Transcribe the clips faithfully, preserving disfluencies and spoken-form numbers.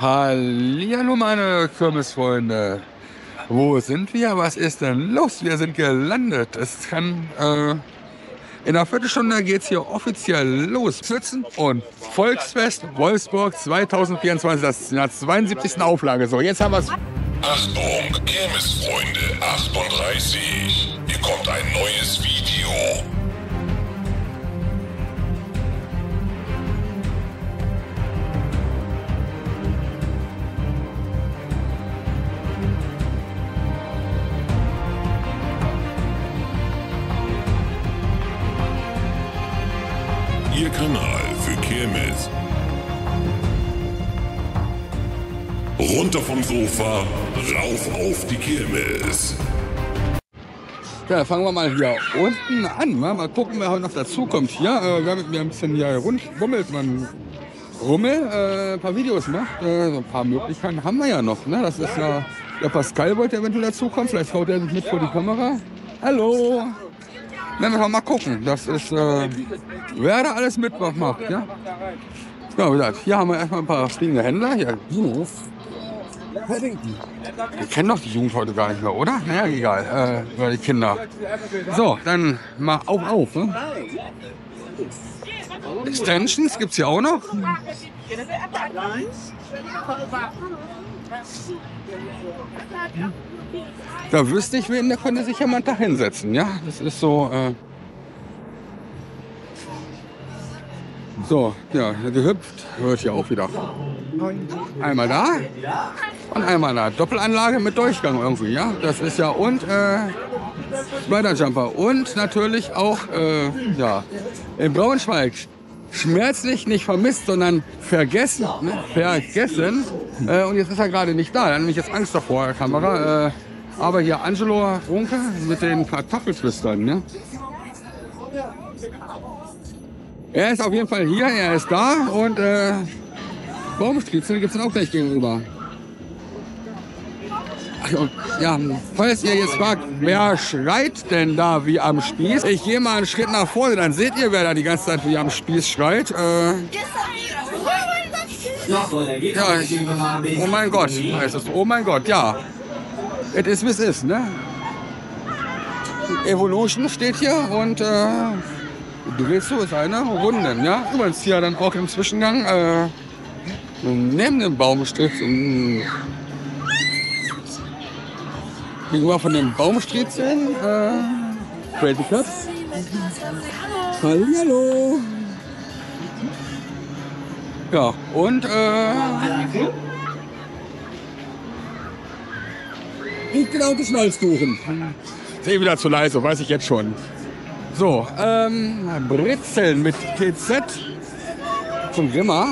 Hallihallo meine Kirmesfreunde. Wo sind wir? Was ist denn los? Wir sind gelandet. Es kann äh, in einer Viertelstunde geht es hier offiziell los. Sitzen und Volksfest Wolfsburg zweitausendvierundzwanzig, das ist in der zweiundsiebzigsten Auflage. So, jetzt haben wir es. Achtung, Kirmesfreunde achtunddreißig. Hier kommt ein neues Video. Ihr Kanal für Kirmes. Runter vom Sofa, rauf auf die Kirmes. Ja, fangen wir mal hier unten an. Mal gucken, wer heute noch dazukommt hier. Äh, wir haben ein bisschen hier rumrummelt, man Rummel, äh, ein paar Videos macht. Äh, so ein paar Möglichkeiten haben wir ja noch. Ne? Das ist ja der Pascal, wollte eventuell dazukommen. Vielleicht haut er sich mit vor die Kamera. Hallo! Dann müssen wir mal gucken. Das ist, äh, wer da alles mitmacht. Ja? Ja, wie gesagt, hier haben wir erstmal ein paar fliegende Händler. Hier, Dino. Paddington. Wir kennen doch die Jugend heute gar nicht mehr, oder? Naja, egal. Äh, oder die Kinder. So, dann mal auf, auf. Ne? Extensions gibt's hier auch noch. Da wüsste ich wen, der könnte sich ja mal da hinsetzen, ja? Das ist so, äh So, ja, gehüpft wird hier auch wieder. Einmal da und einmal da. Doppelanlage mit Durchgang irgendwie, ja? Das ist ja, und, äh, Spider-Jumper. Und natürlich auch, äh, ja, in Braunschweig. Schmerzlich nicht vermisst, sondern vergessen. Ne? Vergessen. Äh, und jetzt ist er gerade nicht da. Da hat nämlich jetzt Angst davor, der Kamera. Äh, aber hier Angelo Runke mit den Kartoffeltwistern. Ne? Er ist auf jeden Fall hier, er ist da. Und äh, Baumstriezel gibt es dann auch gleich gegenüber. Ach, und, ja, falls ihr jetzt fragt, wer schreit denn da wie am Spieß? Ich gehe mal einen Schritt nach vorne, dann seht ihr, wer da die ganze Zeit wie am Spieß schreit. Äh, ja, oh mein Gott, heißt es. Oh mein Gott, ja. Es ist, wie es ist, ne? Evolution steht hier und äh, du willst so seine Runden, ja? Übrigens hier dann auch im Zwischengang äh, neben dem Baumstrich. Gegenüber von den Baumstriezeln, äh, Crazy Cups. Hallo. Ja, und, äh, ich genau die Schnalzkuchen. Sehe wieder zu leise, weiß ich jetzt schon. So, ähm, Brezeln mit T Z zum Grimmer.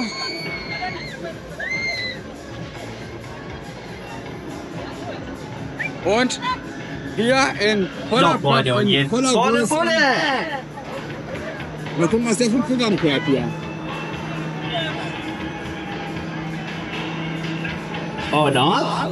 Und hier in voller Freunde, und jetzt voller volle Pulle! Mal gucken, was der für ein Programm fährt hier. Oder?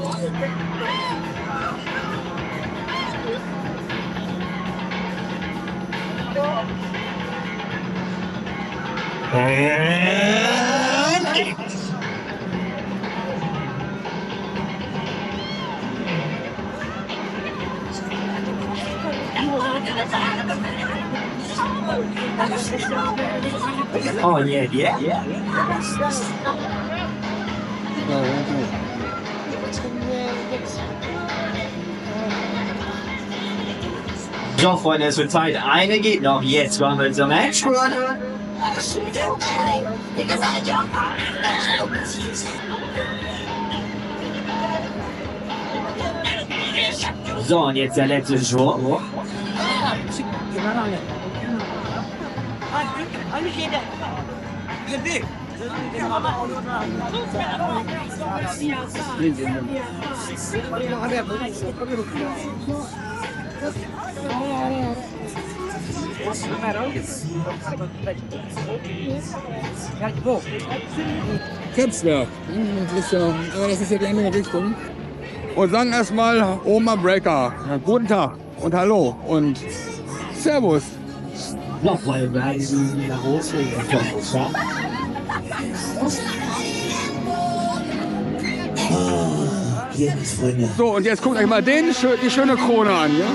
Oh yeah, yeah, yeah. So, Freunde, es wird Zeit. Eine geht noch. Jetzt wollen wir zum Match. So, und jetzt der letzte Schwur. Köpfswerk. Das ist ja, aber das ist ja die andere Richtung. Und sagen erstmal Oma Breaker. Ja, guten Tag und hallo und Servus. Nochmal weisen nach Hause. So, und jetzt guckt euch mal den, die schöne Krone an. Ja?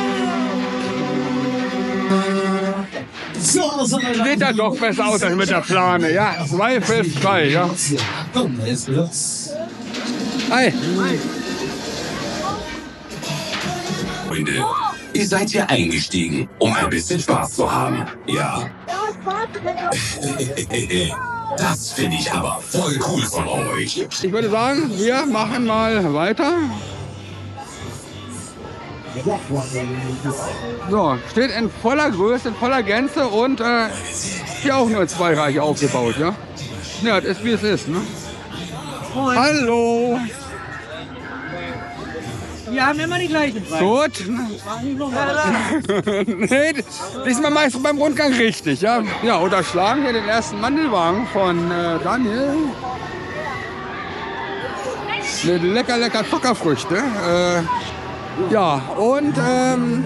Sieht ja doch besser aus als mit der Plane. Ja, zweifelsfrei. Ja. Hi. Freunde, ihr seid hier eingestiegen, um ein bisschen Spaß zu haben. Ja. Das finde ich aber voll cool von euch. Ich würde sagen, wir machen mal weiter. So, steht in voller Größe, in voller Gänze und äh, hier auch nur zwei Reiche aufgebaut, ja? Ja, das ist wie es ist, ne? Moin. Hallo! Wir haben immer die gleichen Preise. Gut. Nee, diesmal machst du beim Rundgang richtig, ja? Ja, unterschlagen hier den ersten Mandelwagen von äh, Daniel. Mit lecker, lecker Zuckerfrüchte. Äh, ja, und ähm,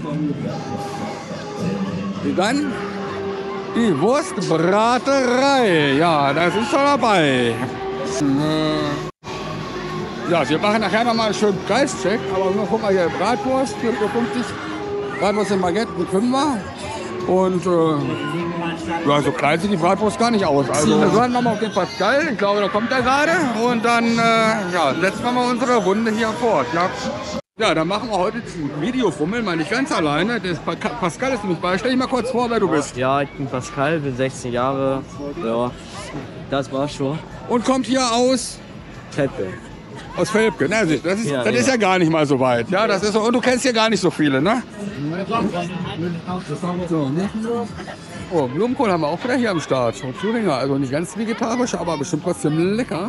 dann die Wurstbraterei. Ja, das ist schon dabei. Äh, Ja, wir machen nachher noch mal einen schönen Preischeck, aber nur guck mal hier, Bratwurst, vier Euro fünfzig, Bratwurst in Baguette, ein Fünfer. Und äh, ja, so klein sieht die Bratwurst gar nicht aus. Also wir warten wir mal auf den Pascal, ich glaube, da kommt er gerade. Und dann äh, ja, setzen wir mal unsere Runde hier fort. Ja, ja, dann machen wir heute ein Videofummel, mal nicht ganz alleine. Das Pascal ist nämlich bei. Stell dich mal kurz vor, wer du bist. Ja, ich bin Pascal, bin sechzehn Jahre. Ja, das war's schon. Und kommt hier aus? Teppe. Aus Velpke, ne? Das, ist, Ja, das ja. ist ja gar nicht mal so weit. Ja, das ist so, und du kennst hier gar nicht so viele, ne? So, ne? Oh, Blumenkohl haben wir auch wieder hier am Start. Von Thüringer, also nicht ganz vegetarisch, aber bestimmt trotzdem lecker.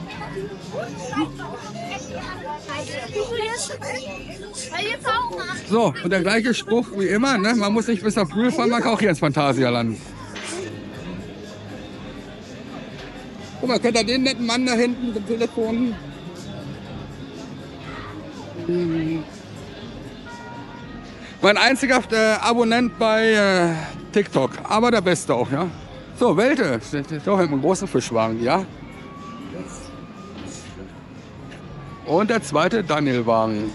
So, und der gleiche Spruch wie immer, ne? Man muss nicht bis nach Brühl fahren, man kann auch hier ins Phantasialand. Guck mal, kennt ihr den netten Mann da hinten mit dem Telefon? Hm. Mein einziger äh, Abonnent bei äh, TikTok, aber der Beste auch, ja. So, Welte, steht doch im großen Fischwagen, ja. Und der zweite Danielwagen.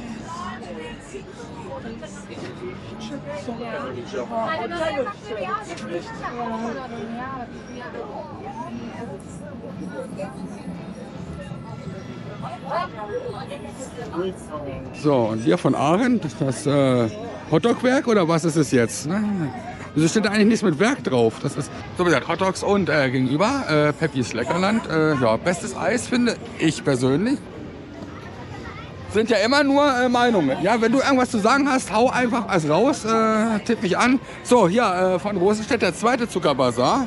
So, und hier von Aachen, das äh, Hotdog-Werk oder was ist es jetzt? Ne? Wieso steht da eigentlich nichts mit Werk drauf? Das ist, so wie gesagt, Hotdogs und äh, gegenüber äh, Peppis Leckerland. Äh, ja, bestes Eis finde ich persönlich. Sind ja immer nur äh, Meinungen. Ja, wenn du irgendwas zu sagen hast, hau einfach alles raus, äh, tipp mich an. So, hier äh, von Rosenstedt der zweite Zuckerbazar.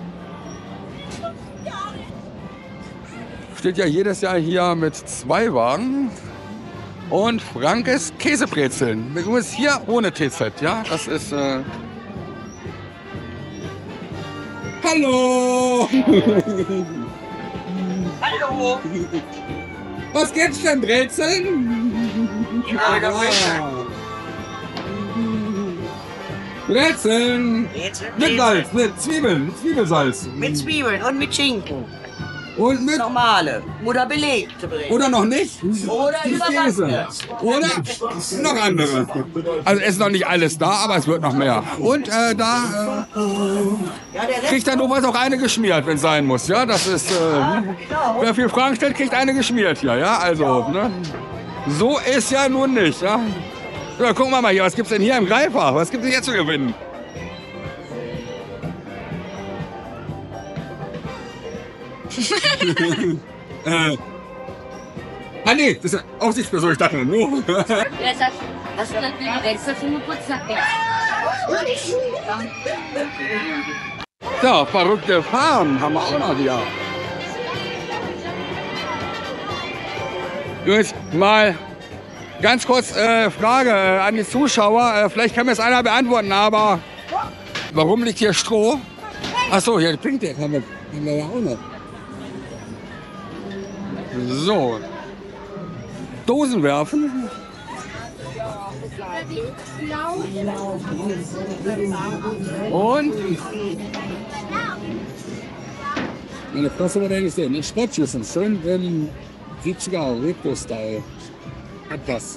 Steht ja jedes Jahr hier mit zwei Wagen. Und Frankes Käsebrezeln. Übrigens hier ohne T Z, ja? Das ist. Äh Hallo! Hallo! Was gibt's denn, Brezeln? Ja, da Brezeln! Brezeln. Mit Salz, mit Zwiebeln, mit Zwiebelsalz. Mit Zwiebeln und mit Schinken. Und mit. Normale. Oder belegte Brezeln. Oder noch nicht? Oder Die überbackene. Käse. Oder noch andere. Also es ist noch nicht alles da, aber es wird noch mehr. Und äh, da äh, Ja, der Rest kriegt dann notfalls auch eine geschmiert, wenn es sein muss. Ja, das ist. Äh, wer viel Fragen stellt, kriegt eine geschmiert hier. Ja, also. Ne? So ist ja nun nicht. Ja? So, gucken wir mal hier, was gibt's denn hier im Greifach? Was gibt's denn hier zu gewinnen? äh, ah nee, das ist ja Aufsichtsperson, ich dachte nur. Hast du das Wechsel für einen Geburtstag? So, verrückte Farben haben wir auch noch hier. Jetzt mal ganz kurz äh, Frage äh, an die Zuschauer. Äh, vielleicht kann mir das einer beantworten, aber warum liegt hier Stroh? Achso, hier Pinkdeck haben wir, haben wir ja auch noch. So. Dosen werfen. Und meine Fresse wird ja nicht sehen. Die Sportschüssen schön im siebziger Retro-Style. Hat was.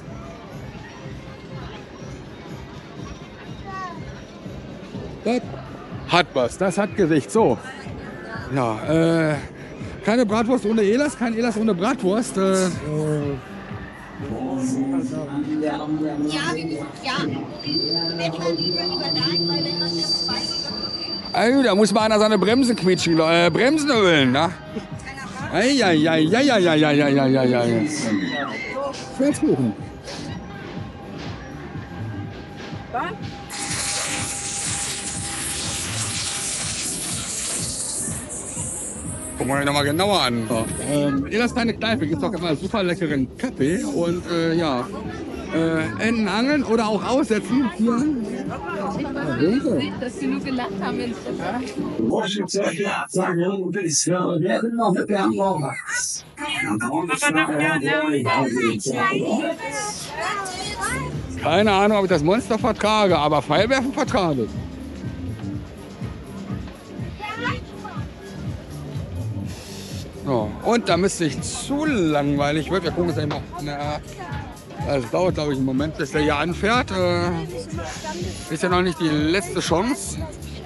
Das hat was, das hat Gesicht. So. Ja, äh, keine Bratwurst ohne Elas, kein Elas ohne Bratwurst. Äh, Ja, ja. also, da muss mal einer seine Bremse quietschen, äh, Bremsen ölen, ne? Eieieiei. Schwarzkuchen. Gucken wir uns noch mal genauer an. So, ähm, Elas kleine Kneipe gibt es auch immer super leckeren Kaffee und äh, ja, äh, Enten angeln oder auch aussetzen. Hier. Dass sie nur gelacht haben, wenn Keine Ahnung, ob ich das Monster vertrage, aber Pfeilwerfen vertrage. So, und da müsste ich zu langweilig wird. Wir gucken uns einfach. Na, also, es dauert, glaube ich, einen Moment, bis der hier anfährt. Äh, ist ja noch nicht die letzte Chance.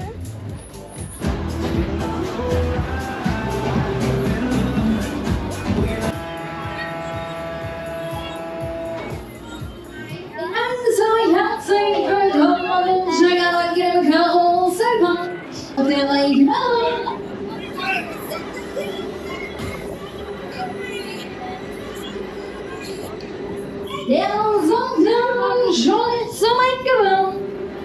Der Sonntag schon so weit gewonnen.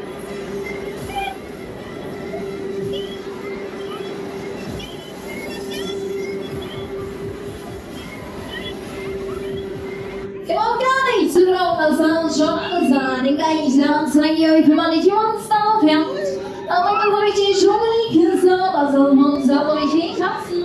Ich brauch gar nicht zu glauben, dass das schon gesagt. Den gleichen Anzeige, ich kümmere nicht Monster auf Herz. Aber dann hab ich die Schule, die Kiste, was das Monster soll ich nicht hassen.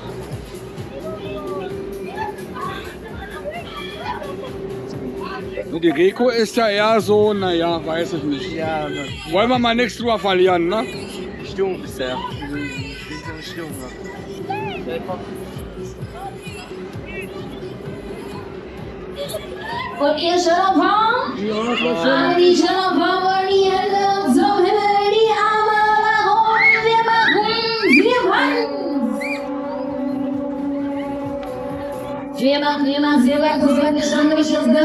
Die Reko ist ja eher so, naja, weiß ich nicht. Ja, Wollen wir mal nichts drüber verlieren, ne? Stimmung bisher. Wie ist die Stimmung? Und ihr Champagner? Ja, das war schön. Alle die Champagner wollen die Hände zum Himmel, die Arme nach oben, wir machen, wir machen. Wir machen, wir machen, wir machen, wir machen, wir machen, wir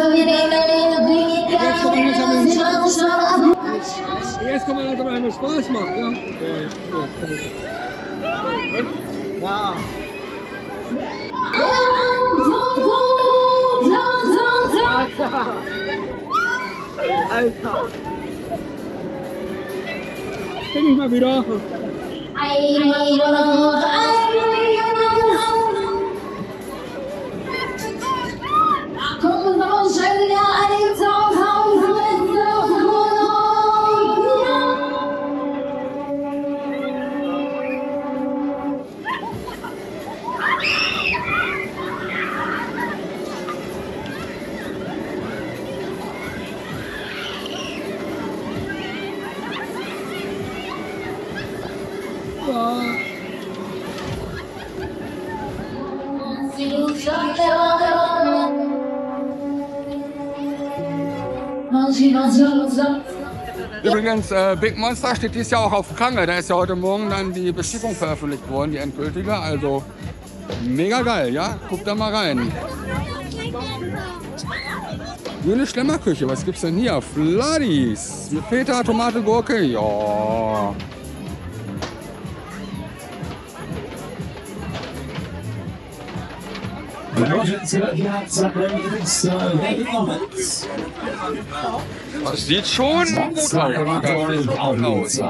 Jetzt kann man das aber einmal Spaß machen, ja? Wow. Alter. Bin ich mal wieder. Übrigens, äh, Big Monster steht dieses Jahr auch auf Kange. Da ist ja heute Morgen dann die Beschickung veröffentlicht worden, die endgültige. Also mega geil, ja? Guckt da mal rein. Grüne Schlemmerküche, was gibt's denn hier? Fladdies mit Feta, Tomate, Gurke. Ja. Das sieht schon gut aus.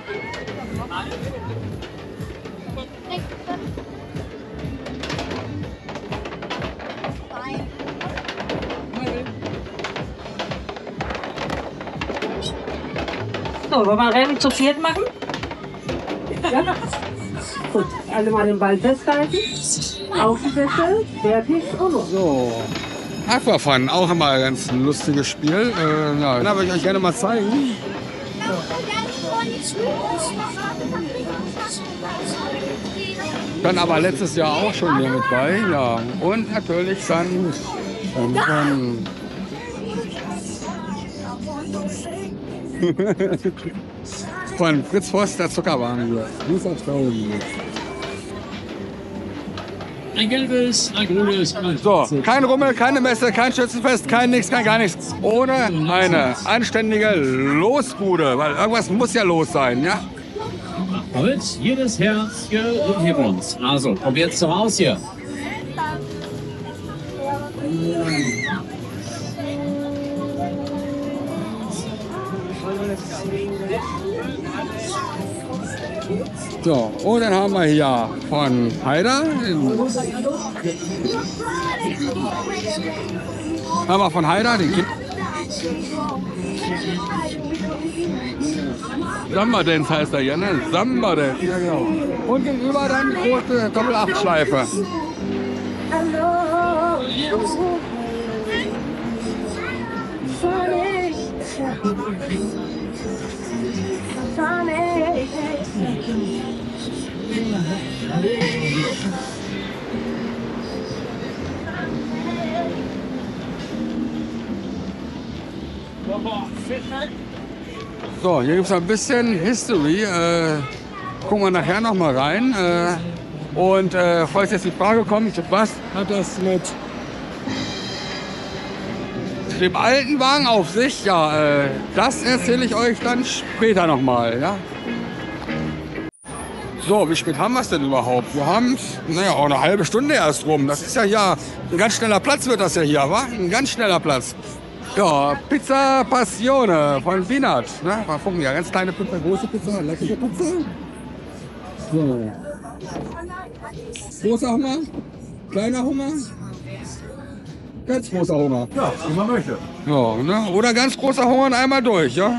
So, wollen wir Rennen zu viert machen? Ja. Gut, alle mal den Ball festhalten. Außenfeste, fertig und los. So. Aquafun, auch immer ein ganz lustiges Spiel. Äh, ja, da würde ich euch gerne mal zeigen. Dann aber letztes Jahr auch schon hier mit bei, ja. Und natürlich dann ähm, von, von Fritz Voss der Zuckerwaren hier. Ein gelbes, ein grünes, ein So, kein Rummel, keine Messe, kein Schützenfest, kein nichts, kein gar nichts. Ohne eine anständige Losbude, weil irgendwas muss ja los sein, ja? Mit jedes Herz gehört uns. Also, probiert's doch aus hier. So, und dann haben wir hier von Haider. Haben wir von Haider den Kind. Samba Dance heißt er hier, ne? Samba Dance, ja genau. Und gegenüber dann die große Doppel-Acht-Schleife. So, hier gibt es ein bisschen History. Äh, gucken wir nachher noch mal rein. Äh, und äh, falls jetzt die Frage kommt, was hat das mit dem alten Wagen auf sich? Ja, äh, das erzähle ich euch dann später noch mal. Ja? So, wie spät haben wir es denn überhaupt? Wir haben, naja, auch eine halbe Stunde erst rum. Das ist ja hier ein ganz schneller Platz, wird das ja hier, wa? Ein ganz schneller Platz. Ja, Pizza Passione von Binat. Ne? Mal gucken, ja, ganz kleine Pizza, große Pizza, leckere Pizza. So. Großer Hunger, kleiner Hunger, ganz großer Hunger. Ja, wie man möchte. Ja, ne? Oder ganz großer Hunger und einmal durch, ja?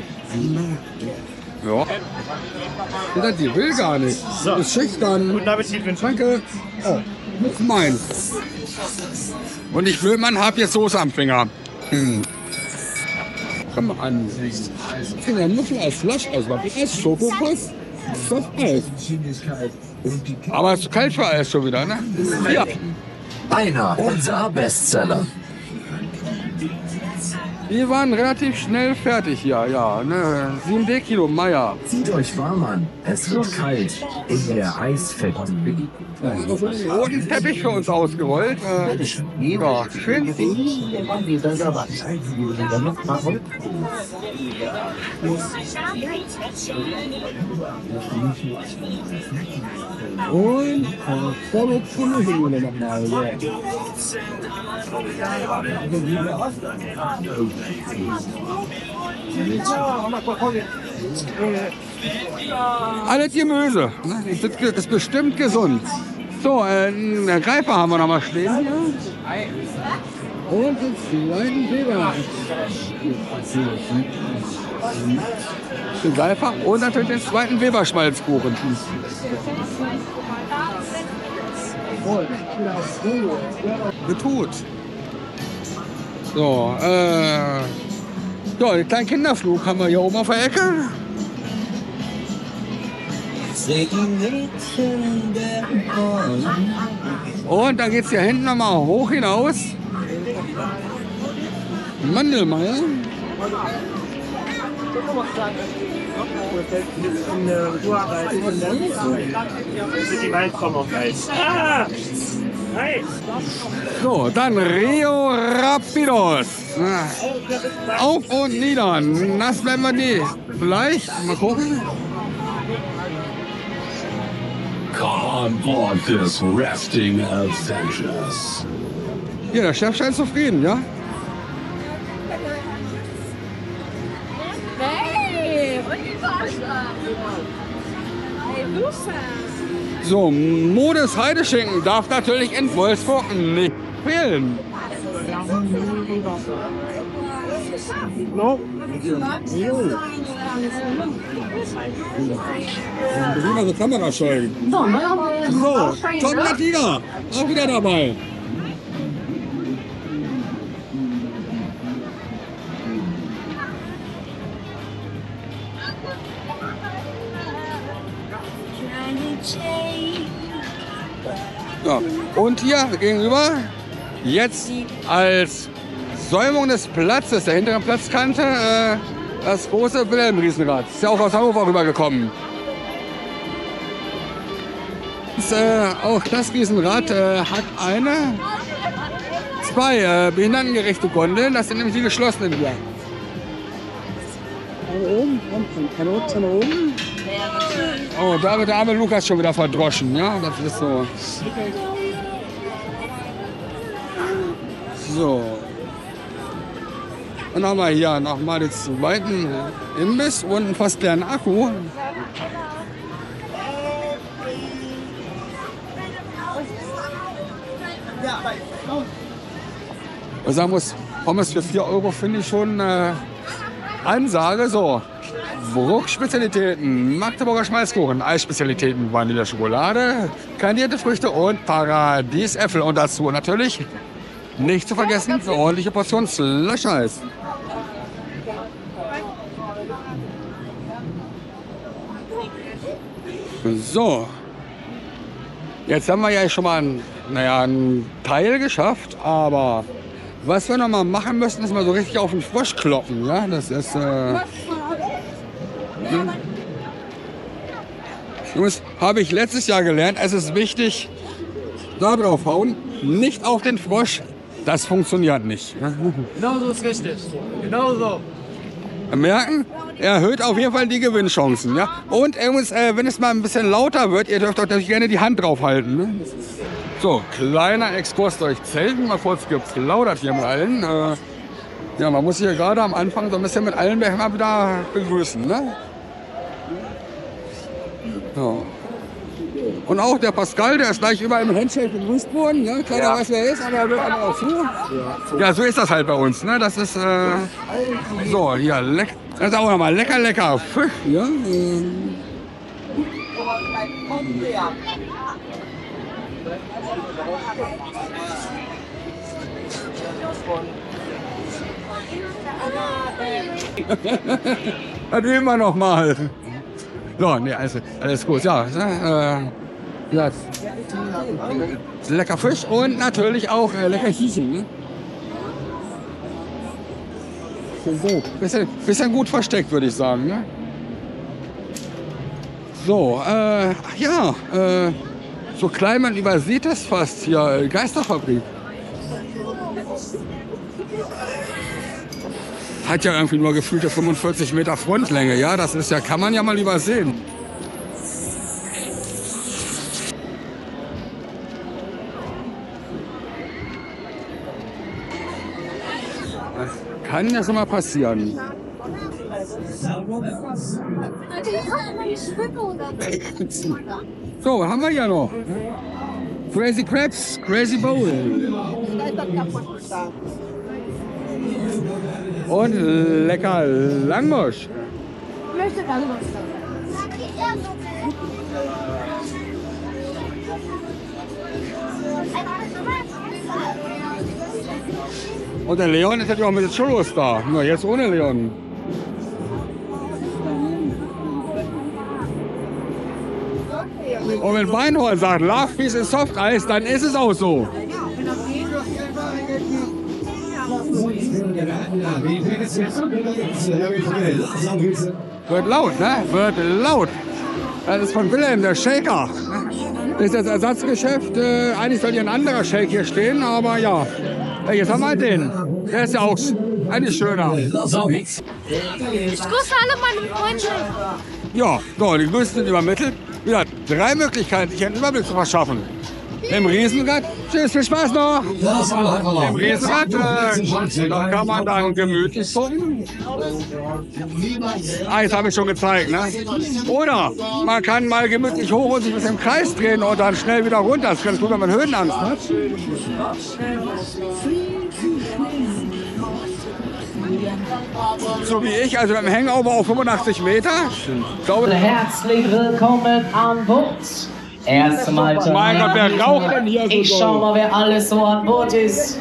Ja. Ja, die will gar nicht. So. Ist schüchtern. Guten Appetit, danke. Oh, das ist meins. Und ich Blödmann hab jetzt Soße am Finger. Hm. Komm mal an. Ich finde ja nur schon als Flasch aus. Was ist Schokokuss? Das ist Eis. Aber es ist zu kalt für Eis schon wieder, ne? Ja. Einer unserer Bestseller. Wir waren relativ schnell fertig hier, ja. Ne? sieben D Kilo Meier. Zieht euch warm an. Es wird kalt in der eisfetten. Einen roten Teppich für uns ausgerollt. Äh, ja, schön. Und volle Pulle nochmal. Alles Gemüse. Das ist bestimmt gesund. So, äh, einen Greifer haben wir noch mal stehen hier. Und den zweiten Weber. Den Greifer und natürlich den zweiten Weber-Schmalzkuchen. Getut. So, äh, so, den kleinen Kinderflug haben wir hier oben auf der Ecke. Und dann geht es hier hinten nochmal hoch hinaus. Mandelmeier. So, dann Rio Rapidos. Auf und nieder. Nass bleiben wir die. Vielleicht. Mal gucken. Come on board this rafting adventures. Ja, der Chef scheint zufrieden, ja? Hey, So, Modus Heideschinken darf natürlich in Wolfsburg nicht fehlen. No? Also Kamerascheu. So, Tom Latina, auch wieder dabei. Ja. Und hier gegenüber, jetzt als Säumung des Platzes, der hinteren Platzkante, äh, das große Wilhelm-Riesenrad. Ist ja auch aus Hannover rübergekommen. Das, äh, auch das Riesenrad äh, hat eine, zwei äh, behindertengerechte Gondeln. Das sind nämlich die geschlossenen hier. Oben, von oben, oben. Oh, da wird der arme Lukas schon wieder verdroschen, ja, das ist so. So. Dann haben wir hier nochmal den zweiten Imbiss und einen fast leeren Akku. Ich sagen muss, Pommes für vier Euro finde ich schon äh, Ansage. So, Bruchspezialitäten, Magdeburger Schmalzkuchen, Eisspezialitäten, Vanille-Schokolade, kandierte Früchte und Paradiesäpfel. Und dazu natürlich nicht zu vergessen, eine ordentliche Portion Slush-Eis. So, jetzt haben wir ja schon mal einen, naja, einen Teil geschafft, aber was wir noch mal machen müssen, ist mal so richtig auf den Frosch kloppen. Ja? Das ist, äh, Jungs, habe ich letztes Jahr gelernt, es ist wichtig, da drauf hauen, nicht auf den Frosch. Das funktioniert nicht. Genau so ist richtig. Genau so. Merken, erhöht auf jeden Fall die Gewinnchancen. Ja? Und er muss, äh, wenn es mal ein bisschen lauter wird, ihr dürft auch gerne die Hand drauf halten. Ne? So, kleiner Exkurs durch Zelten, mal kurz geplaudert hier mit allen. Äh, ja, man muss hier gerade am Anfang so ein bisschen mit allen mal wieder begrüßen. Ne? Ja. Und auch der Pascal, der ist gleich überall im Handshake begrüßt worden. Ja? Keiner ja. weiß, wer er ist, aber er will einfach auch zu. Ja. ja, so ist das halt bei uns. Ne? Das ist äh, so, hier, leck, das ist auch nochmal lecker, lecker Fisch. Ja? Äh. Das üben wir noch mal. So, nee, alles, alles gut. Ja, äh, ja. Lecker Fisch und natürlich auch äh, lecker Hiechen. Ne? So, bisschen, bisschen gut versteckt, würde ich sagen. Ne? So, äh, ja, äh, so klein man übersieht es fast hier, Geisterfabrik. Hat ja irgendwie nur gefühlte fünfundvierzig Meter Frontlänge, ja, das ist ja, kann man ja mal übersehen. Das kann ja schon mal passieren. So, was haben wir hier noch? Crazy Crabs, Crazy Bowl. Und lecker Langmosch. Ich möchte Langmosch. Und der Leon ist ja auch mit den Churros da. Nur jetzt ohne Leon. Und wenn Weinhorn sagt, Love Peace ist Soft Eis, dann ist es auch so. Wird laut, ne? Wird laut. Das ist von Wilhelm, der Shaker. Das ist das Ersatzgeschäft. Äh, eigentlich soll hier ein anderer Shake hier stehen, aber ja. Jetzt haben wir halt den. Der ist ja auch eigentlich schöner. Ich grüße alle meine Freunde. Ja, so, die Grüße sind übermittelt. Ja, drei Möglichkeiten, sich einen Überblick zu verschaffen. Im Riesenrad, tschüss, viel Spaß noch. Im Riesenrad, äh, da kann man dann gemütlich gucken. Ah, jetzt habe ich schon gezeigt, ne? Oder man kann mal gemütlich hoch und sich ein bisschen im Kreis drehen und dann schnell wieder runter. Das ist ganz gut, wenn man Höhenangst hat. So wie ich, also mit dem Hangover auf fünfundachtzig Meter. Ich glaube, herzlich willkommen an Bord. Erste Mal. Mein Gott, wer raucht denn hier so? Ich schau mal, wer alles so an Bord ist.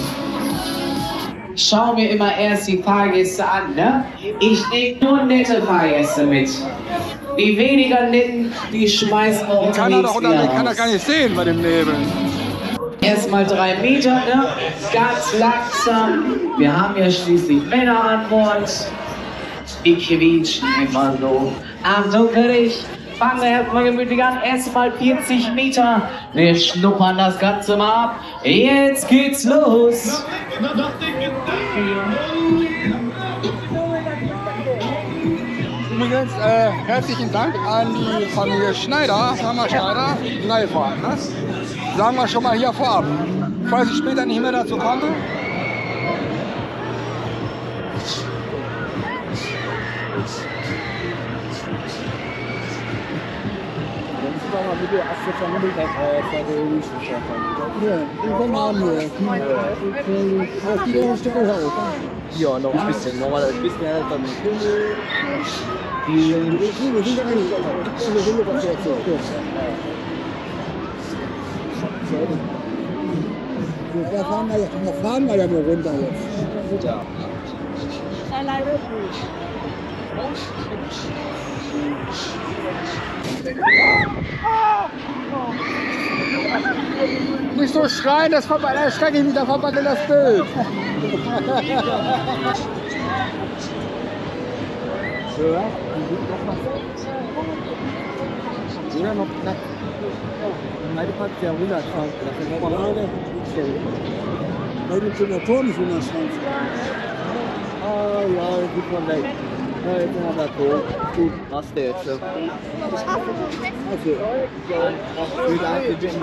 Schau mir immer erst die Fahrgäste an, ne? Ich nehme nur nette Fahrgäste mit. Die weniger netten, die schmeißen wir Kann er unterwegs doch wieder unter, kann er raus. gar nicht sehen bei dem Nebel. Erstmal drei Meter, ne? Ganz langsam. Wir haben ja schließlich Männer an Bord. Die quietschen immer so. Achtung für dich. Fangen wir erstmal gemütlich an. Erstmal vierzig Meter. Wir schnuppern das Ganze mal ab. Jetzt geht's los. Übrigens, äh, herzlichen Dank an die Familie Schneider, Firma Schneider, Leihfahrten. Ne? Sagen wir schon mal hier vorab. Falls ich später nicht mehr dazu komme. Ja, noch ein bisschen. Nochmal ein bisschen älter. Da fahren wir jetzt, da fahren wir ja nur runter jetzt. Ja. Nicht so schreien, das verband, da stecke ich wieder verband in das Bild. Oder noch knapp. Meine Part der hundertzwanzig. Das ist aber gerade. Weil du schon der Turm ist hundertzwanzig. Ah ja, gut mal weg. Ja, jetzt sind wir da tot. Gut, was du jetzt? Also, wieder abgewinnen.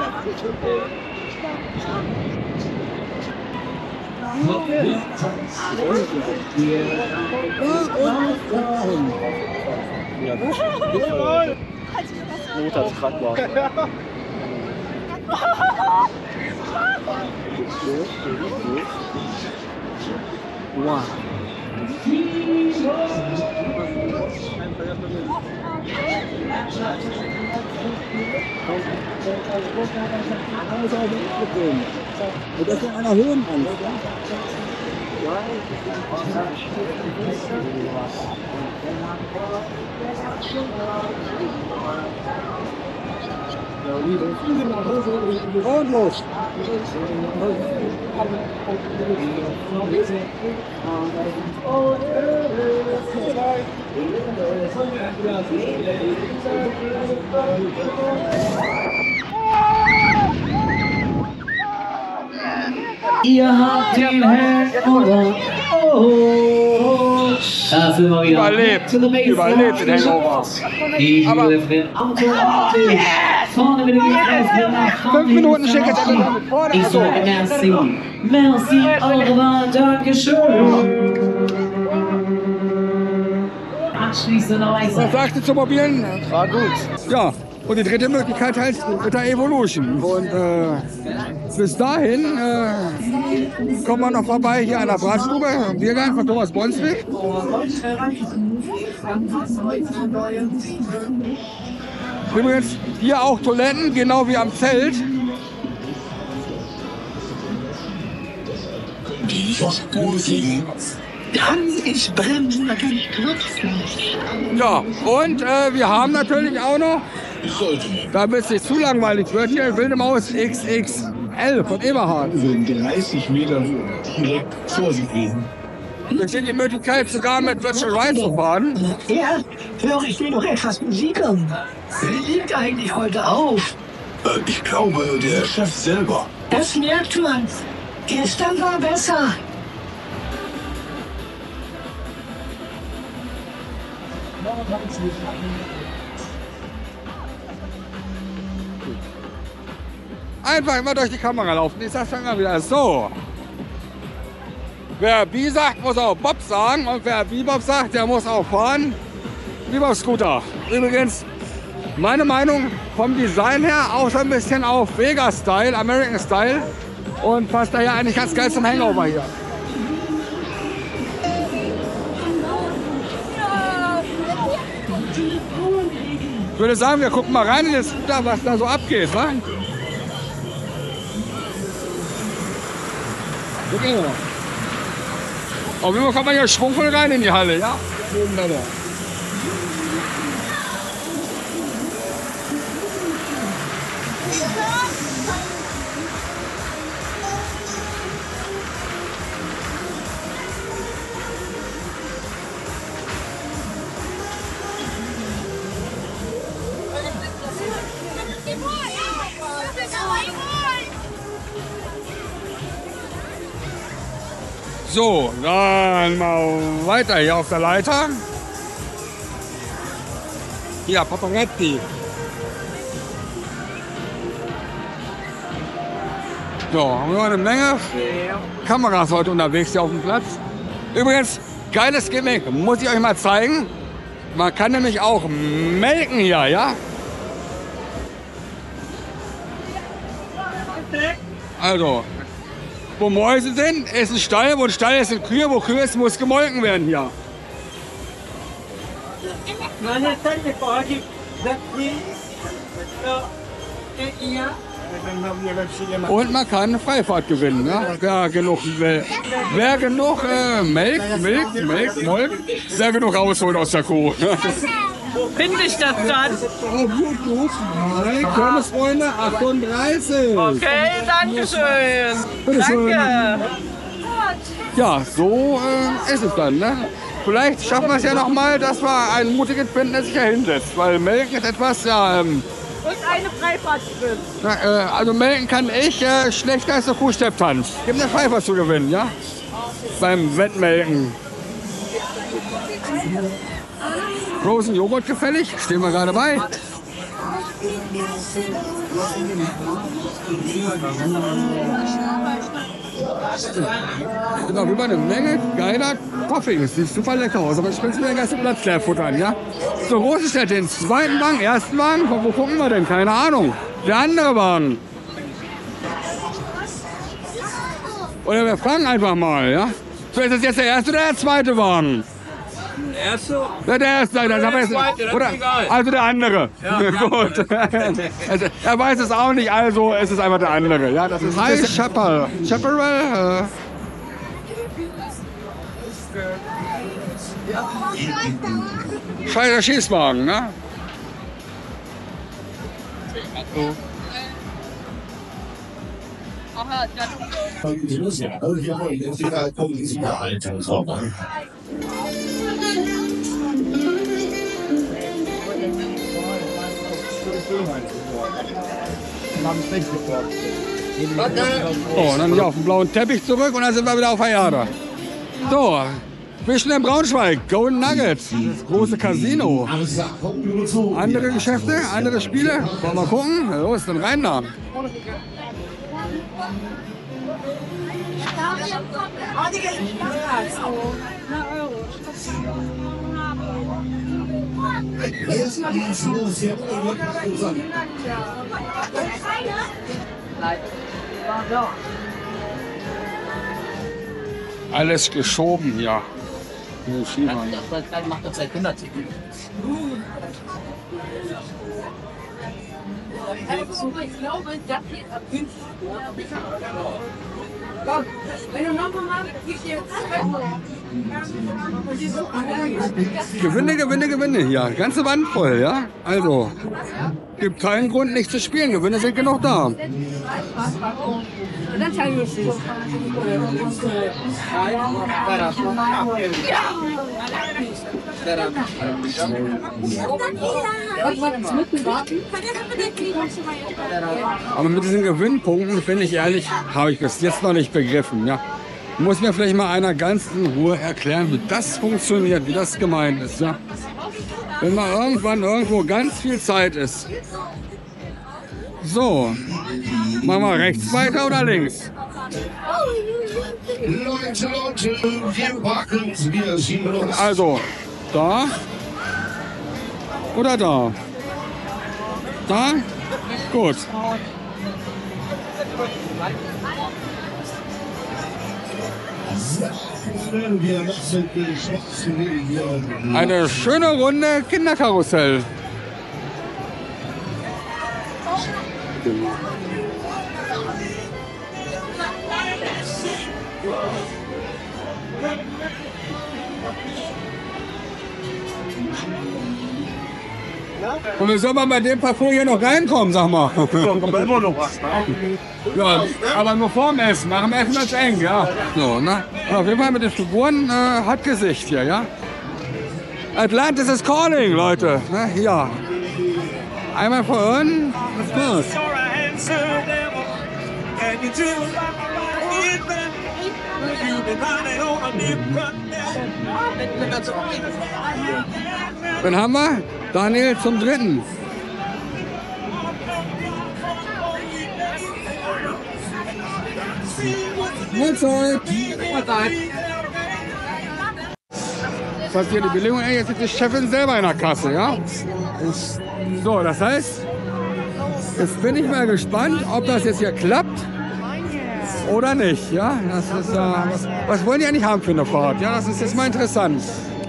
Motorrad war. Wow. Das ist noch einer Höhenangst. Und los! Ihr habt den Helm oder oh, da sind wir wieder. Überlebt, überlebt den Hangover. Die öffnen automatisch. Vorne mit dem Gefäß nach vorne. Fünf Minuten schick jetzt alle damit vorne. Ich Also. sage merci. Merci, eure Wahl. Dankeschön. Anschließend noch eins. Was sagst du zum Mobilen? War gut. Ja, und die dritte Möglichkeit halt mit der Evolution. Und äh, bis dahin äh, kommen wir noch vorbei hier an der Bratstube, im Biergarten von Thomas Bonswig. Übrigens hier auch Toiletten, genau wie am Zelt. Die Jostbusen. Dann ist Bremsen natürlich knopflos. Ja, und äh, wir haben natürlich auch noch, damit es nicht zu langweilig wird, hier Wilde Maus X X L von Eberhard. dreißig Meter direkt vor sich liegen. Wir sehen die Möglichkeit, sogar mit Virtual Ride zu fahren. Ja, höre ich will noch etwas Musik hören. Wer liegt eigentlich heute auf? Äh, ich glaube, der Chef selber. Das merkt man. Gestern war besser. Einfach immer durch die Kamera laufen. Ich sag's dann mal wieder so. Wer Bi sagt, muss auch Bob sagen. Und wer Bi-Bob sagt, der muss auch fahren. Wie beim Scooter. Übrigens, meine Meinung vom Design her auch so ein bisschen auf Vegas-Style, American-Style. Und passt daher eigentlich ganz geil zum Hangover hier. Ich würde sagen, wir gucken mal rein in das Scooter, was da so abgeht. Wa? So gehen wir. Auf jeden Fall kommt man hier schwungvoll rein in die Halle, ja? So, dann mal weiter hier auf der Leiter. Hier, Paparazzi. So, haben wir eine Menge Kameras heute unterwegs hier auf dem Platz. Übrigens, geiles Gimmick, muss ich euch mal zeigen. Man kann nämlich auch melken hier, ja? Also, wo Mäuse sind, ist ein Stall, wo ein Stall ist, sind Kühe, wo Kühe ist, muss gemolken werden hier. Und man kann Freifahrt gewinnen, ja? Wer genug, wer, wer genug äh, Melk, Milch, Milch, Molk, wer genug rausholt aus der Kuh. Wo finde ich das dann? Auf YouTube, Kirmesfreunde achtunddreißig. Okay, danke schön. Bitte schön. Danke. Ja, so äh, ist es dann. Ne? Vielleicht schaffen wir es ja noch mal, dass wir einen Mutigen finden, der sich hier hinsetzt. Weil Melken ist etwas, ja... Ähm, Und eine Freifahrt drin. na, äh, also melken kann ich äh, schlechter als der Kuhstepptanz. Gibt eine Pfeife zu gewinnen, ja? Beim Wettmelken. Frozen Joghurt gefällig? Stehen wir gerade bei. Genau, über eine Menge geiler Toppings. Das sieht super lecker aus, aber ich will mir den ganzen Platz leer futtern, ja? So groß ist der den zweiten Wagen, ersten Wagen? Wo gucken wir denn? Keine Ahnung. Der andere Wagen. Oder wir fragen einfach mal, ja? So, ist das jetzt der erste oder der zweite Wagen? Der erste? Ja, der erste, das der aber jetzt, zweite, das oder, ist egal. also der andere. Ja, Gut. Also, er weiß es auch nicht, also es ist einfach der andere. Ja, das ist High Chaparral. Chaparral. Äh. Scheißer Schießwagen, ne? Ich muss ja irgendwo identifizieren, gucken, wie sie da halten. So, und dann hier auf den blauen Teppich zurück und dann sind wir wieder auf Hayada. So, Fischen in Braunschweig, Golden Nuggets, das große Casino. Andere Geschäfte, andere Spiele. Wollen wir mal gucken? Na los, dann rein da. Alles geschoben, ja. Das macht doch seit Kinderticken. Ich glaube, das hier ist am günstigsten. Komm, wenn du noch mal gib dir Gewinne, Gewinne, Gewinne hier. Ganze Wand voll, ja? Also, gibt keinen Grund, nicht zu spielen. Gewinne sind genug da. Dann zeigen wir es dir. Aber mit diesen Gewinnpunkten, finde ich ehrlich, habe ich bis jetzt noch nicht begriffen. Ja? Muss mir vielleicht mal einer ganz in Ruhe erklären, wie das funktioniert, wie das gemeint ist. Ja? Wenn mal irgendwann irgendwo ganz viel Zeit ist. So, machen wir rechts weiter oder links? Leute, Leute, wir packen wir sind los. Also, da oder da? Da? Gut. Eine schöne Runde Kinderkarussell. Und wie soll man bei dem Parcours hier noch reinkommen, sag mal? immer noch was. Ja, aber nur vorm Essen. Nach dem Essen ist eng, ja. So, ne? Und auf jeden Fall mit den Figuren äh, hat Gesicht hier, ja. Atlantis is calling, Leute. Ne? Hier. Einmal vorhin. Was war's? Dann haben wir Daniel zum dritten. Mahlzeit. Das heißt hier die Belegung, ey, jetzt ist die Chefin selber in der Kasse, ja? So, das heißt, jetzt bin ich mal gespannt, ob das jetzt hier klappt oder nicht, ja? Das ist, äh, was, was wollen die eigentlich haben für eine Fahrt? Ja, das ist jetzt mal interessant.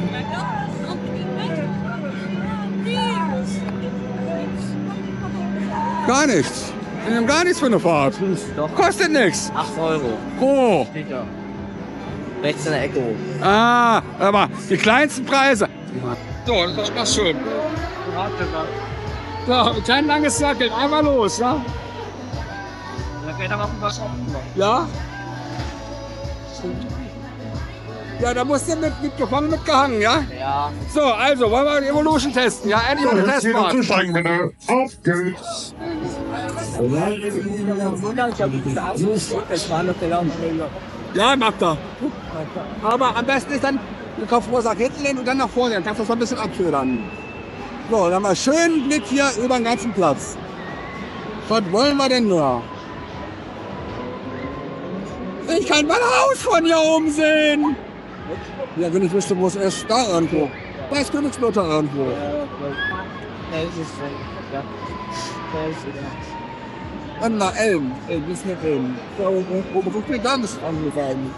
Gar nichts. Die nehmen gar nichts für eine Fahrt. Doch. Kostet nichts. acht Euro. Pro. Steht da. Rechts in der Ecke hoch. Ah, aber die kleinsten Preise. So, das war schön. So, kein langes Sackel, einfach los, ja? Ja? Ja, da musst du mit, mit gefangen, mitgehangen, ja? Ja. So, also, wollen wir die Evolution testen, ja? Endlich mal Testfahrt. Auf geht's! Ja, macht er. Aber am besten ist dann den Kopf vor nach hinten lehnen und dann nach vorne. Dann kannst du das mal ein bisschen abfedern. So, dann haben wir einen schönen Blick hier über den ganzen Platz. Was wollen wir denn nur? Ich kann mein Haus von hier oben sehen. Ja, wenn ich wüsste, wo es ist, da irgendwo. Da ist Königsblutter irgendwo. An der Elm. Ey, das ist nicht Elm. Da oben, oben, wo wir ganz angefangen.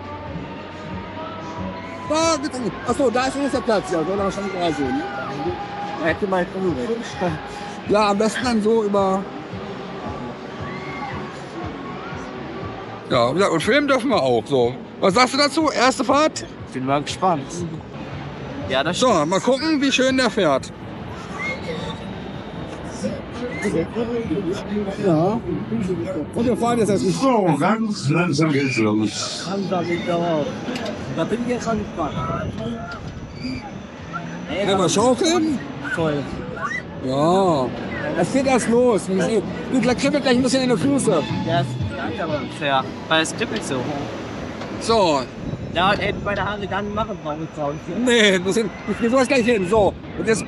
Da geht's an. Achso, da ist jetzt der Platz, ja, soll er wahrscheinlich da sehen. Hätte mal Ja, am besten dann so über. Ja, und filmen dürfen wir auch. So. Was sagst du dazu? Erste Fahrt? Bin mal gespannt. Ja, das So, mal gucken, wie schön der fährt. Ja. Und wir fahren jetzt erst nicht. So, ganz langsam geht's los. Da bin ich jetzt schon gespannt. Einmal schaukeln. Toll. Ja. Es geht erst los. Du kribbelt gleich ein bisschen in die Füße. Ja, das ist aber unfair, weil es kribbelt so. So. Ja, ey, bei der Haare dann machen wir uns Sound. Nee, das sind, ich geh sowas gleich hin. So. Und jetzt.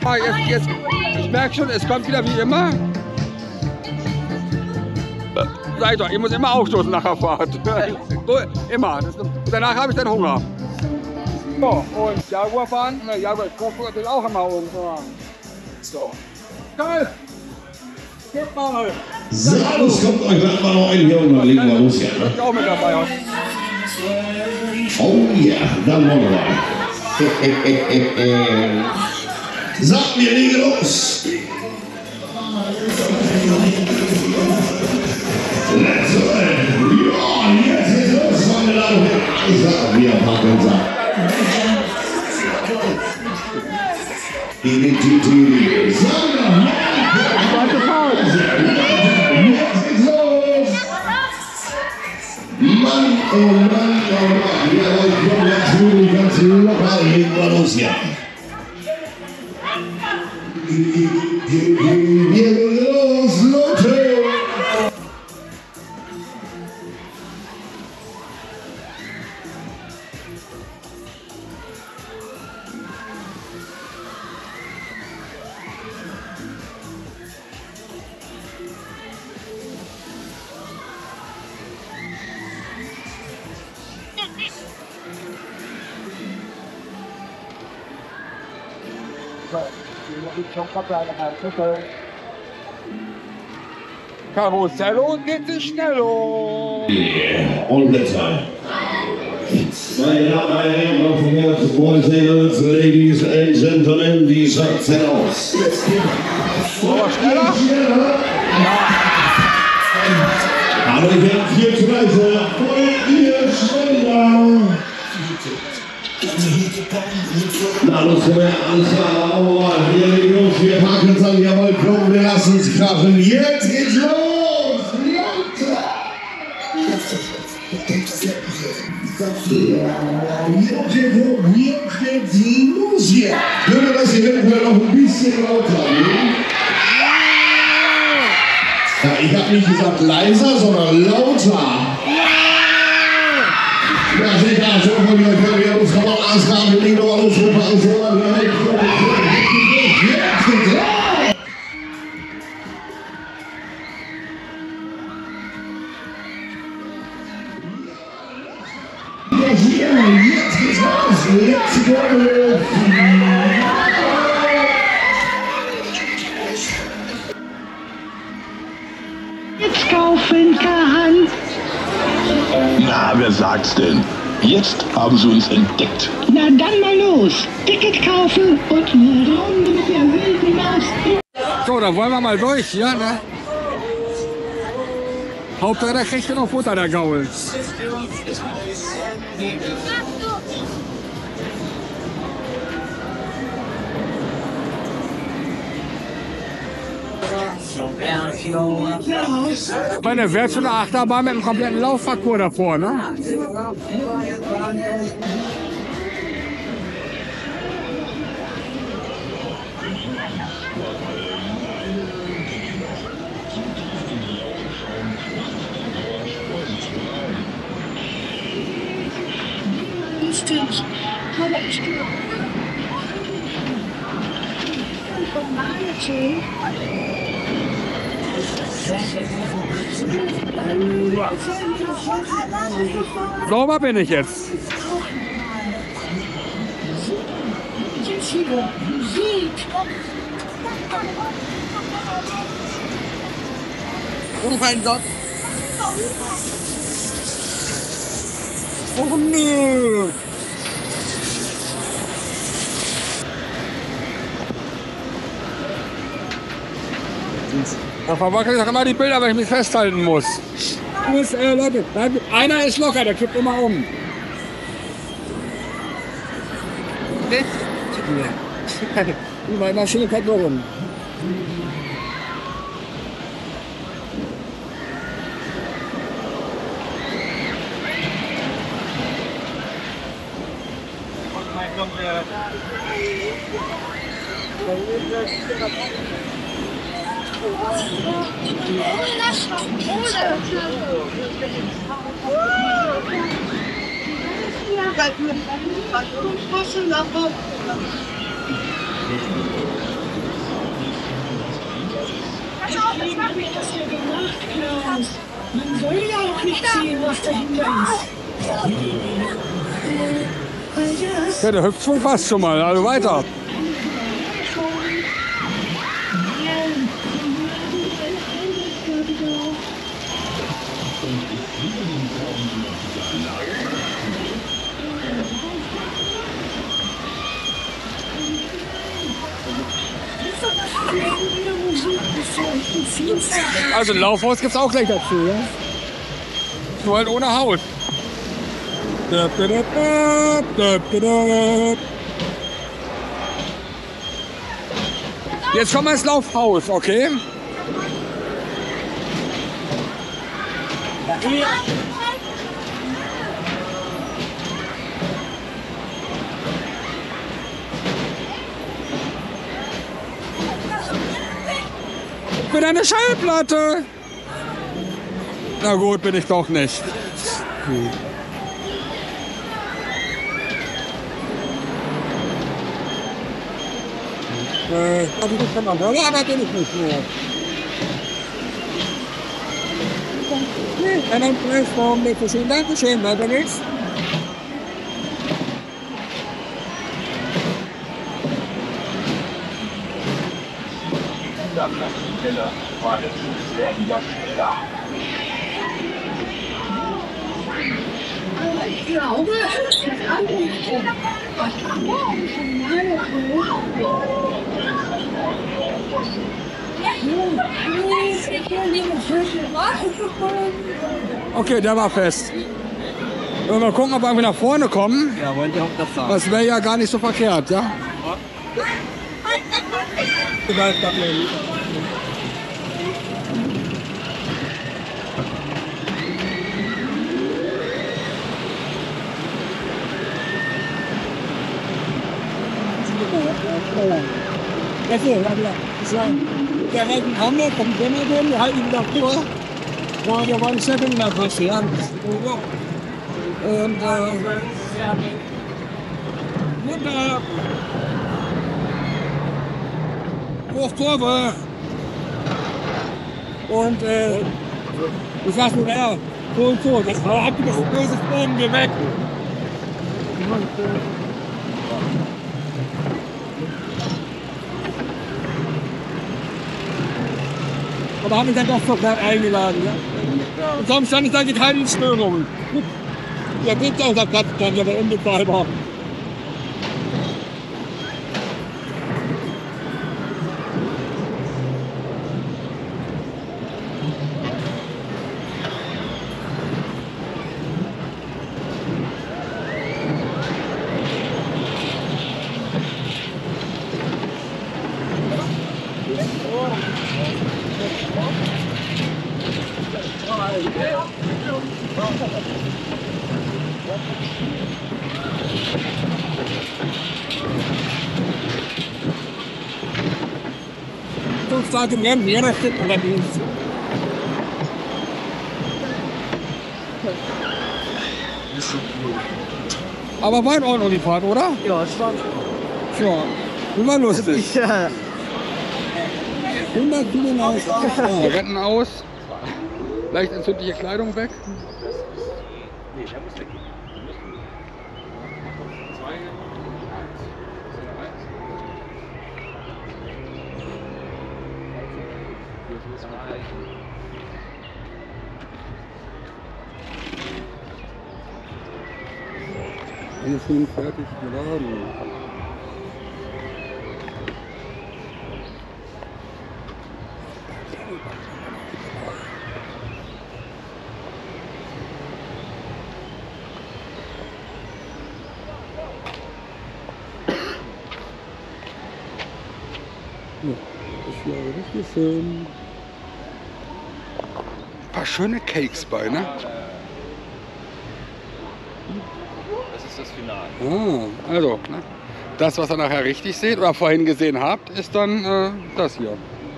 Ah, jetzt, jetzt, ich merke schon, es kommt wieder wie immer. Sag ich doch, ich muss immer aufstoßen nach der Fahrt. Immer. Das, danach habe ich dann Hunger. So, und Jaguar fahren. Na, Jaguar, ich koche natürlich auch immer oben. So. Geil! Geht mal! So, es kommt euch gleich mal noch ein hier und dann legen wir los hier. Ich auch mit dabei. Oh ja, dann wollen wir. Sagt mir, lege los! Let's go! Ja, jetzt ist los, meine Damen und Herren! Also, wir packen uns ab. Identität. Sander! Zweite Pause! Jetzt geht's los! Mann, oh Mann, oh Mann! Ja, ich komme natürlich ganz locker. Legen wir los hier. Hier geht los, Leute! Karussello geht sich schnello. Yeah, all the time. Meine Damen und Herren, auf dem Herzen, Boys and Girls, Ladies and Gentlemen, wie schaut's denn aus? Aber schneller? Aber ich habe vier zu leise. Wollt ihr schneller? Na, los, komm her, alles klar. Oh, hier legen wir los, wir packen es an. Jawohl, komm, wir lassen es krachen. Jetzt geht's los! Leute! Jetzt geht's los hier. Können wir das eventuell noch ein bisschen lauter nehmen? Ja, ich habe nicht gesagt leiser, sondern lauter. Ja, sicher, so von mir können wir uns nochmal anschreiben, wir legen nochmal los, wir machen so mal. Jetzt geht's los! Jetzt geht's los! Let's go! Jetzt kaufen kann. Na, wer sagt's denn? Jetzt haben sie uns entdeckt. Na dann mal los. Ticket kaufen und eine Runde mit der wilden Maus. So, dann wollen wir mal durch hier, ne? Hauptsache, da kriegt ihr noch Futter, der Gaul. Meine wäre schon eine Achterbahn mit einem kompletten Laufparcours davor, ne? Stimmt. Aber ich glaube. Sauber bin ich jetzt. Ruf einen Gott. Oh nö. Da verwackel ich doch immer die Bilder, weil ich mich festhalten muss. Muss, äh, Leute, einer ist locker, der kippt immer um. Die Maschine kommt nur rum. Ich hab mir das ja gemacht, Klaus. Man soll ja auch nicht sehen, was dahinter ist. Ja, der Hüpfschwung passt schon mal, also weiter. Also ein Laufhaus gibt es auch gleich dazu, ja? Nur halt ohne Haus. Jetzt kommen wir ins Laufhaus, okay? Für deine Schallplatte. Na gut, bin ich doch nicht. Hm. Äh, aber das kann man hören, aber bin ich nicht mehr. Nee, einen Preis vom Dankeschön, Dankeschön, weiter geht's. Aber ich glaube, das Anrufen, was Okay, der war fest. Wenn wir gucken, ob wir irgendwie nach vorne kommen. Ja, wollen Sie auch das sagen? Das wäre ja gar nicht so verkehrt, ja? Das ist ja, der Regen haben wir, kommt immer drin, wir halten ihn davor. Ja, wir wollen es nicht mehr passieren. Und, äh, Mutter, Hochkurve. Und, äh, ich sag nur, ja, so und so, das hat das böse Boden hier weg. Und, äh, aber haben mich dann doch sofort eingeladen. Ja? Und sonst stand ich da keine Störungen. Ja, geht auch der Platz dann, aber unbezahlbar. Fünf Tage mehr, mehr, das steht allerdings. Aber war in Ordnung die Fahrt, oder? Ja, es war. Ja, das war lustig. Ja. hundert Kilo aus. Retten aus. Leicht entzündliche Kleidung weg. Hier schon fertig geladen. Ja, das ist ja richtig schön. Ein paar schöne Cakes bei, ne? Das ist das Finale. Ah, also, ne? Das, was ihr nachher richtig seht oder vorhin gesehen habt, ist dann äh, das hier.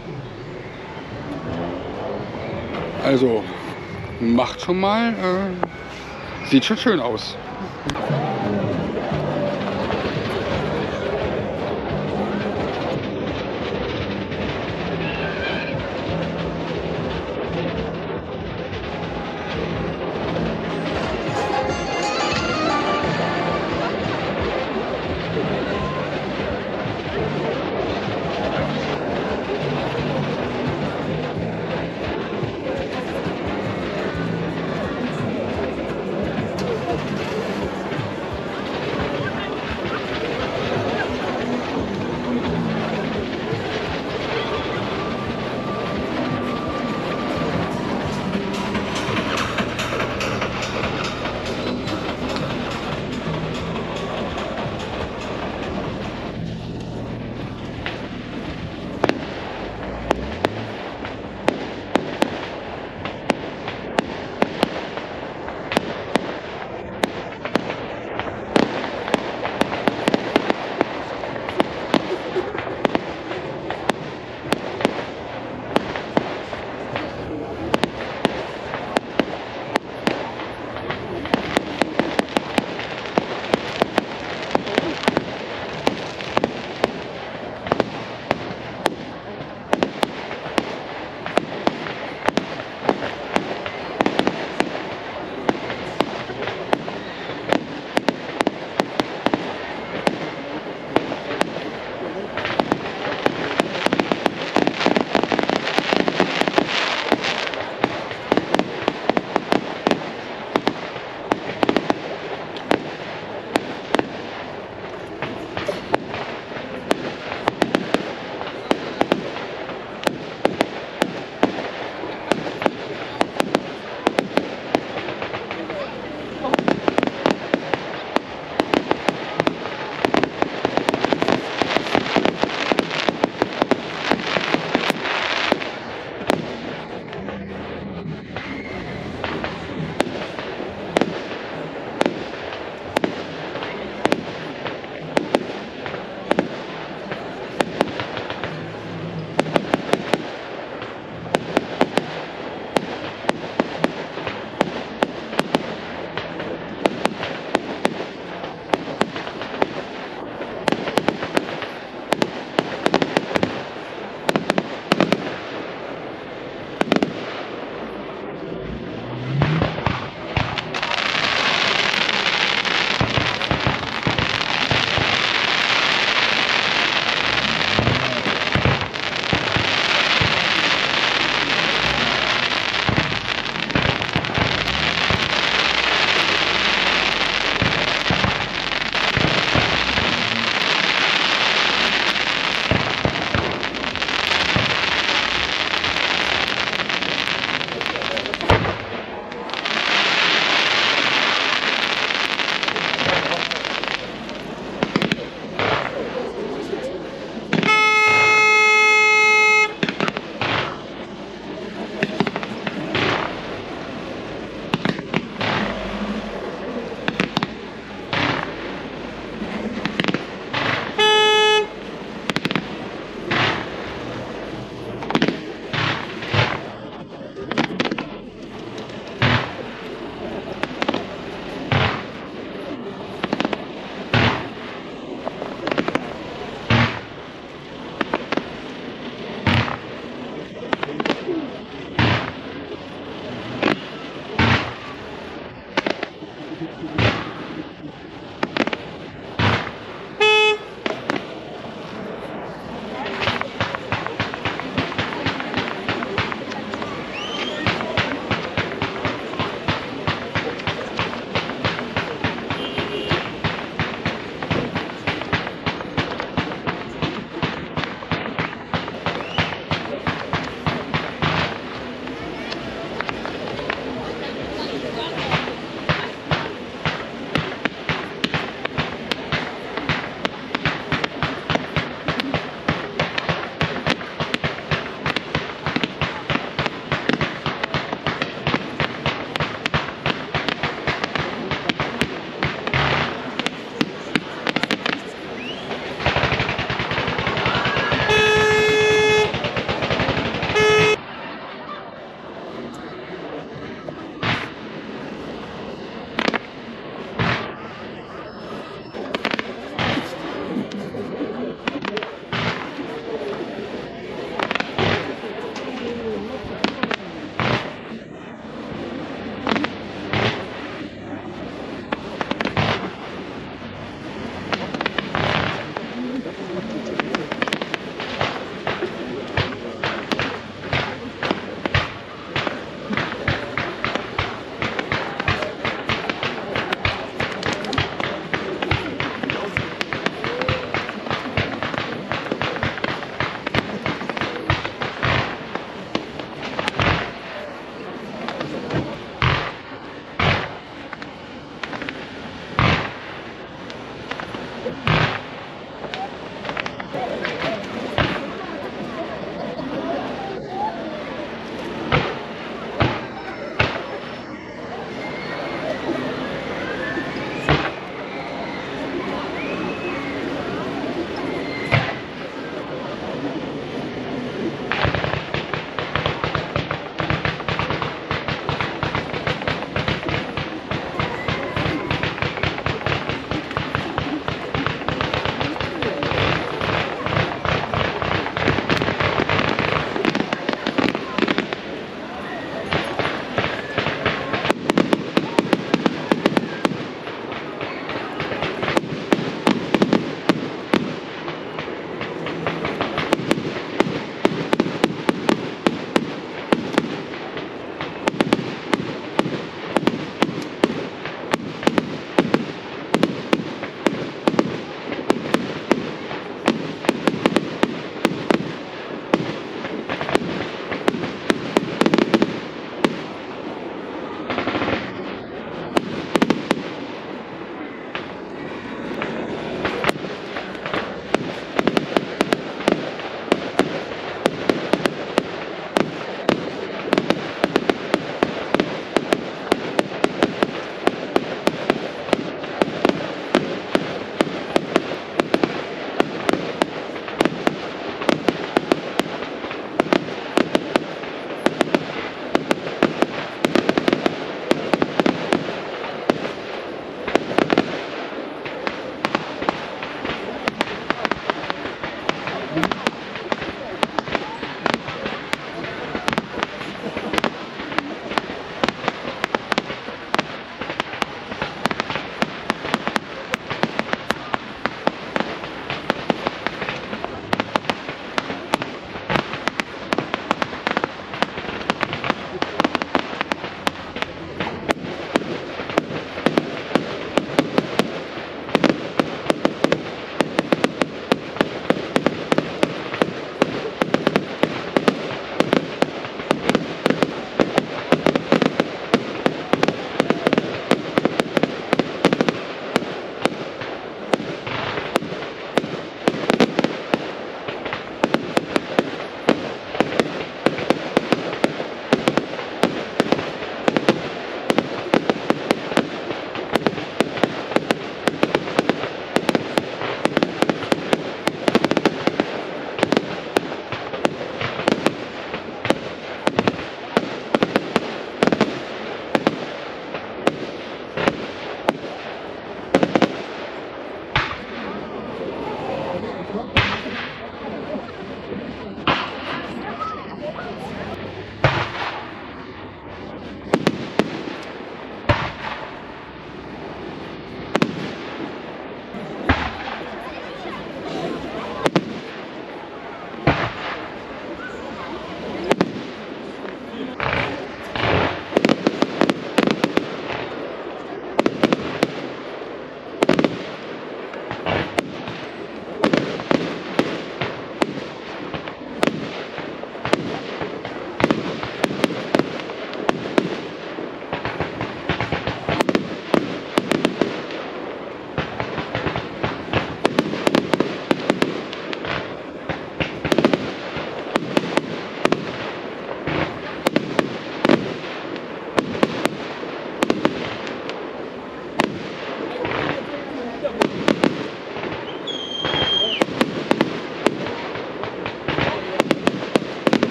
Also, macht schon mal, äh, sieht schon schön aus.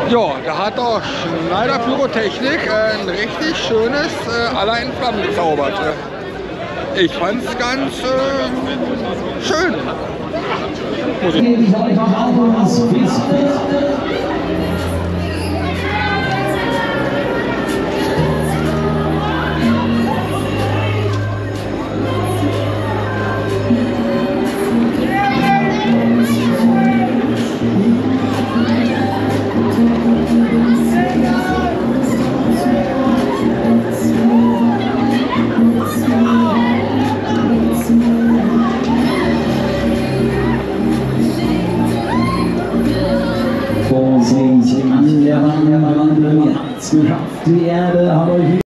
Ja, da hat doch Schneider Pyrotechnik äh, ein richtig schönes äh, Aller in Flammen gezaubert. Ich fand's ganz äh, schön. Muss ich Vorsicht, an der Wanderwandlung, ihr habt's geschafft, die Erde hat euch...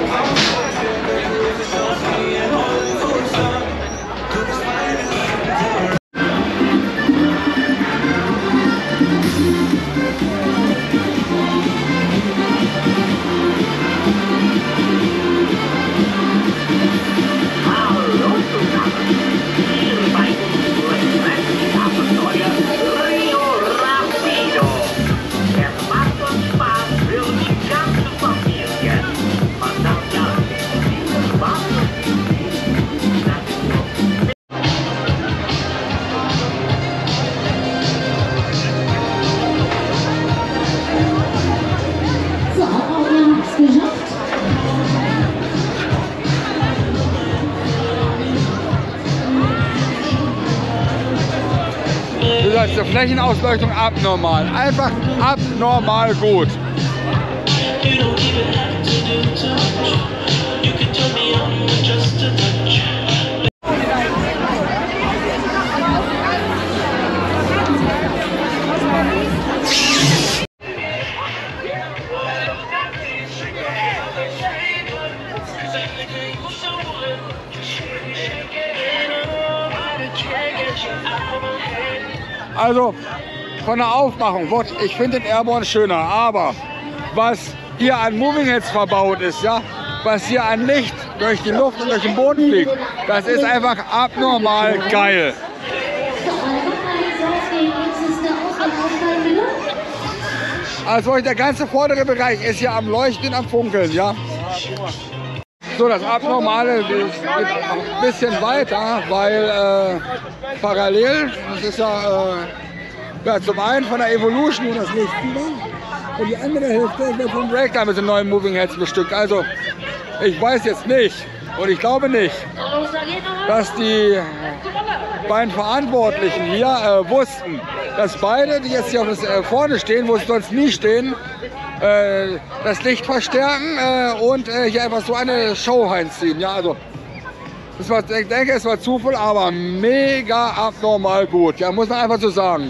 Die Flächenausleuchtung abnormal, einfach abnormal gut. Also von der Aufmachung, ich finde den Airborne schöner, aber was hier an Moving Heads verbaut ist, ja, was hier an Licht durch die Luft und durch den Boden fliegt, das ist einfach abnormal geil. Also der ganze vordere Bereich ist hier am Leuchten, am Funkeln, ja. So, das Abnormale geht noch ein bisschen weiter, weil äh, parallel, das ist ja, äh, ja zum einen von der Evolution und das Licht und die andere Hälfte wird vom Breakdown mit den neuen Moving Heads bestückt. Also ich weiß jetzt nicht und ich glaube nicht, dass die beiden Verantwortlichen hier äh, wussten, dass beide, die jetzt hier auf das, äh, vorne stehen, wo sie sonst nie stehen, äh, das Licht verstärken äh, und äh, hier einfach so eine Show reinziehen. Ja, also das war, ich denke, es war Zufall, aber mega abnormal gut. Ja, muss man einfach so sagen.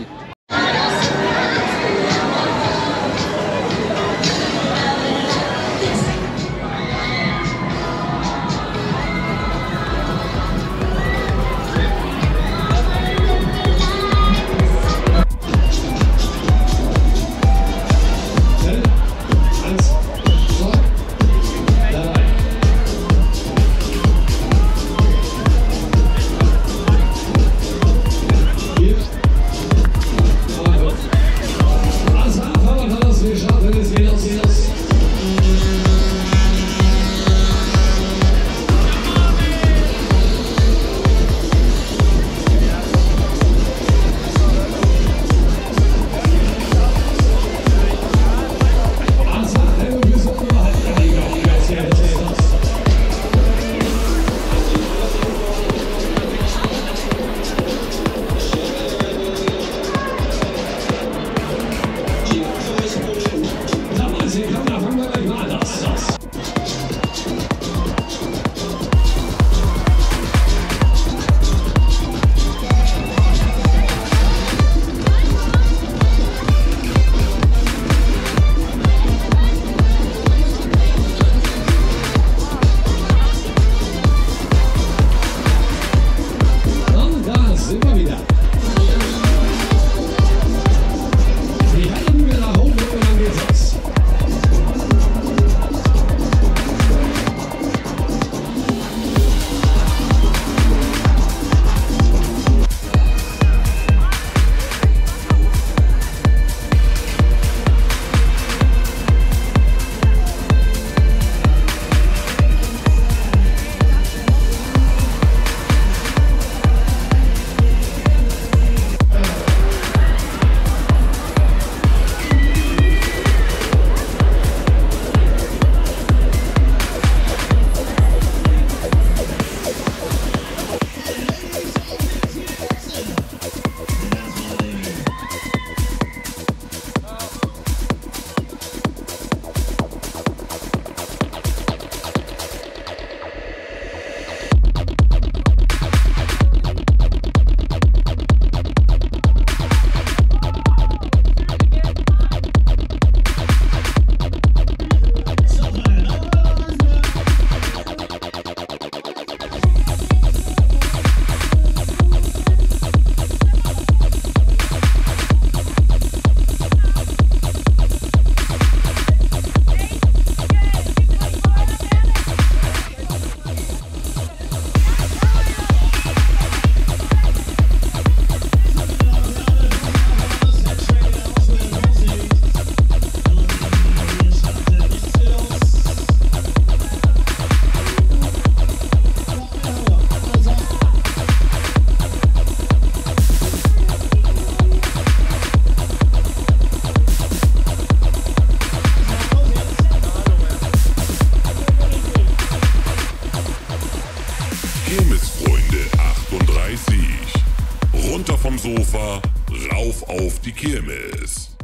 Kirmesfreunde achtunddreißig. Runter vom Sofa, rauf auf die Kirmes.